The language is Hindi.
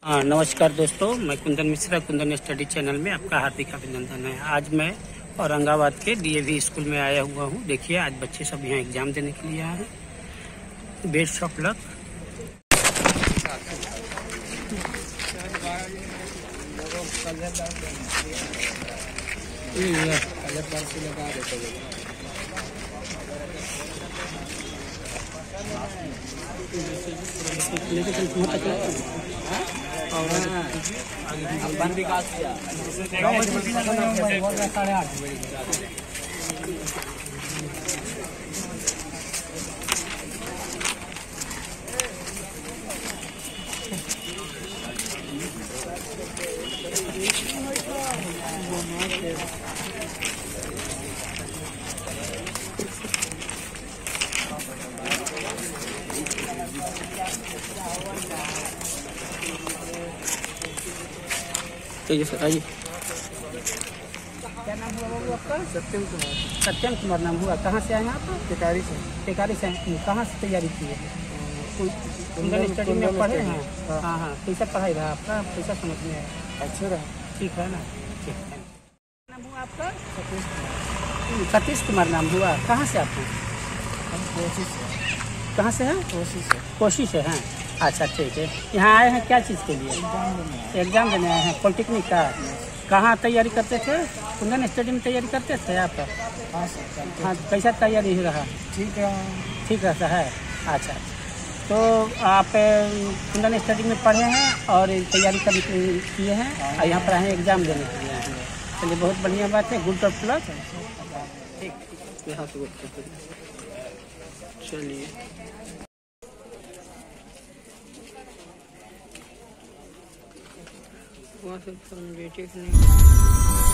नमस्कार दोस्तों, मैं कुंदन मिश्रा, कुंदन स्टडी चैनल में आपका हार्दिक अभिनंदन है। आज मैं औरंगाबाद के डीएवी स्कूल में आया हुआ हूँ। देखिए, आज बच्चे सब यहाँ एग्जाम देने के लिए आए हैं। Best of luck. तो सर आइए। क्या नाम हुआ बाबू आपका? सत्यम कुमार। सत्यम कुमार नाम हुआ। कहाँ से आए हैं आप? टेकारी से। टेकारी से। कहाँ से तैयारी की है? कुंदन स्टडी में पढ़े हैं? हाँ हाँ। कैसा पढ़ाई रहा आपका? कैसा समझ में आया? अच्छा रहा। ठीक है ना? ठीक है। नाम हुआ आपका? सतीश कुमार। सतीश कुमार नाम हुआ। कहाँ से आप हैं? हम कोशिश है। कहाँ से हैं? कोशिश है। कोशिश है। हैं। अच्छा, ठीक है। यहाँ आए हैं क्या चीज़ के लिए? एग्जाम देने आए हैं। पॉलिटेक्निक का। कहाँ तैयारी करते थे? कुंदन स्टडी में तैयारी करते थे आप? हाँ सर। हाँ। कैसा तैयारी रहा? ठीक है। ठीक रहता है। अच्छा, तो आप कुंदन स्टडी में पढ़े हैं और तैयारी कर किए हैं और यहाँ पर आए हैं एग्जाम देने के लिए। चलिए, बहुत बढ़िया बात है। Good of luck. ठीक, यहाँ से चलिए। वहाँ से फॉर्मेटिव नहीं।